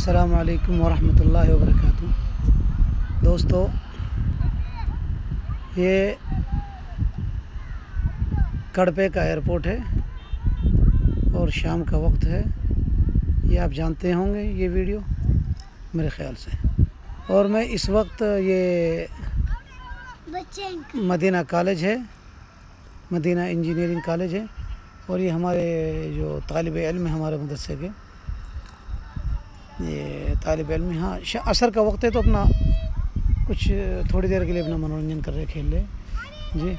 अस्सलाम वालेकुम वरहमतुल्लाहि वबरकातुहू। दोस्तों, ये कड़पे का एयरपोर्ट है और शाम का वक्त है। ये आप जानते होंगे ये वीडियो मेरे ख़्याल से। और मैं इस वक्त ये मदीना कॉलेज है, मदीना इंजीनियरिंग कॉलेज है, और ये हमारे जो तालिब इल्म है हमारे मदरसे के, ये तालिब इल्म यहाँ असर का वक्त है तो अपना कुछ थोड़ी देर के लिए अपना मनोरंजन कर रहे, खेल रहे जी।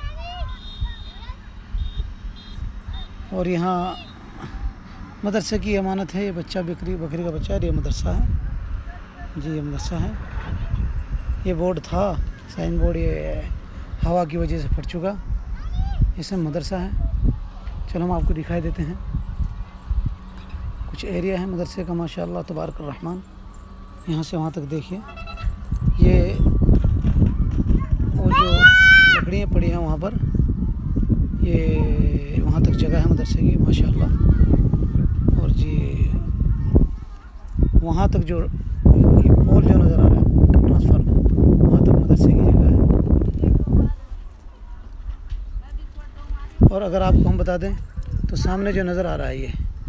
और यहाँ मदरसे की अमानत है, ये बच्चा बकरी का बच्चा है, ये मदरसा है जी, ये मदरसा है। ये बोर्ड था, साइन बोर्ड, ये हवा की वजह से फट चुका, इसमें मदरसा है। चलो हम आपको दिखाई देते हैं कुछ एरिया है मदरसे का, माशाअल्लाह तबारक रहमान। यहाँ से वहाँ तक देखिए, ये वो जो लकड़ियाँ पड़ी हैं वहाँ पर, ये वहाँ तक जगह है मदरसे की माशाअल्लाह। और जी वहाँ तक जो पोल जो नज़र आ रहा है ट्रांसफार्मर, वहाँ तक मदरसे की जगह है। और अगर आपको हम बता दें तो सामने जो नज़र आ रहा है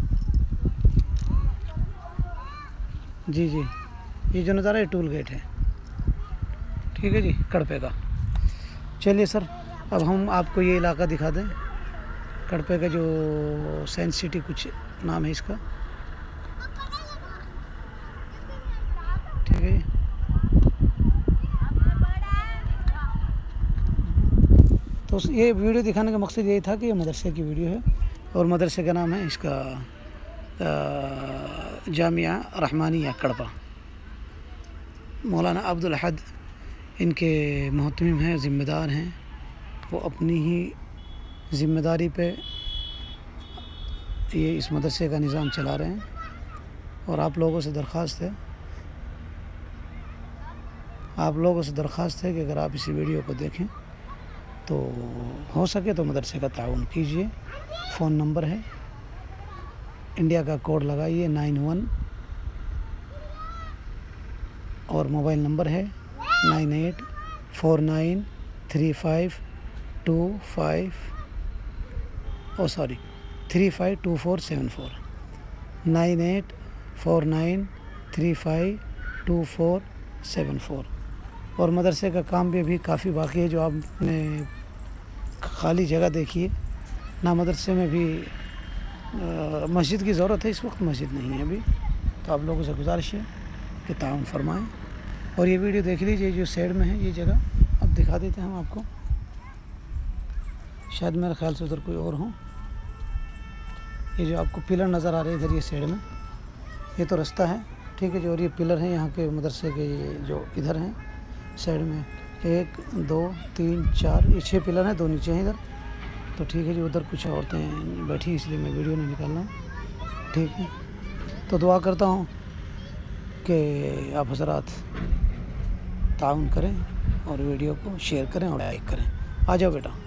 ये जी ये जो नज़ारा है टूल गेट है, ठीक है जी, कड़पे का। चलिए सर, अब हम आपको ये इलाका दिखा दें, कड़पे का जो साइंस सिटी कुछ नाम है इसका, ठीक है। तो ये वीडियो दिखाने का मकसद यही था कि ये मदरसे की वीडियो है, और मदरसे का नाम है इसका जामिया रहमानिया कड़पा। मौलाना अब्दुल अहद इनके मोहतमिम हैं, ज़िम्मेदार हैं। वो अपनी ही ज़िम्मेदारी पे ये इस मदरसे का निज़ाम चला रहे हैं। और आप लोगों से दरख्वास्त है कि अगर आप इस वीडियो को देखें तो हो सके तो मदरसे का ताउन कीजिए। फ़ोन नंबर है, इंडिया का कोड लगाइए 91, और मोबाइल नंबर है 35249474 9849352474। और मदरसे का काम भी अभी काफ़ी बाकी है। जो आपने खाली जगह देखी है ना, मदरसे में भी मस्जिद की ज़रूरत है, इस वक्त मस्जिद नहीं है अभी। तो आप लोगों से गुजारिश है कि ताउन फरमाएँ। और ये वीडियो देख लीजिए, जो साइड में है ये जगह अब दिखा देते हैं हम आपको, शायद मेरे ख्याल से उधर कोई और हो। ये जो आपको पिलर नज़र आ रहे हैं इधर, ये साइड में, ये तो रास्ता है, ठीक है जी। और ये पिलर हैं यहाँ के मदरसे के, ये जो इधर हैं साइड में, 1 2 3 4, ये 6 पिलर हैं, 2 नीचे हैं इधर। तो ठीक है जी, उधर कुछ औरतें बैठी इसलिए मैं वीडियो नहीं निकाल रहा हूँ, ठीक है। तो दुआ करता हूँ कि आप हज़रात ताउन करें और वीडियो को शेयर करें और लाइक करें। आ जाओ बेटा।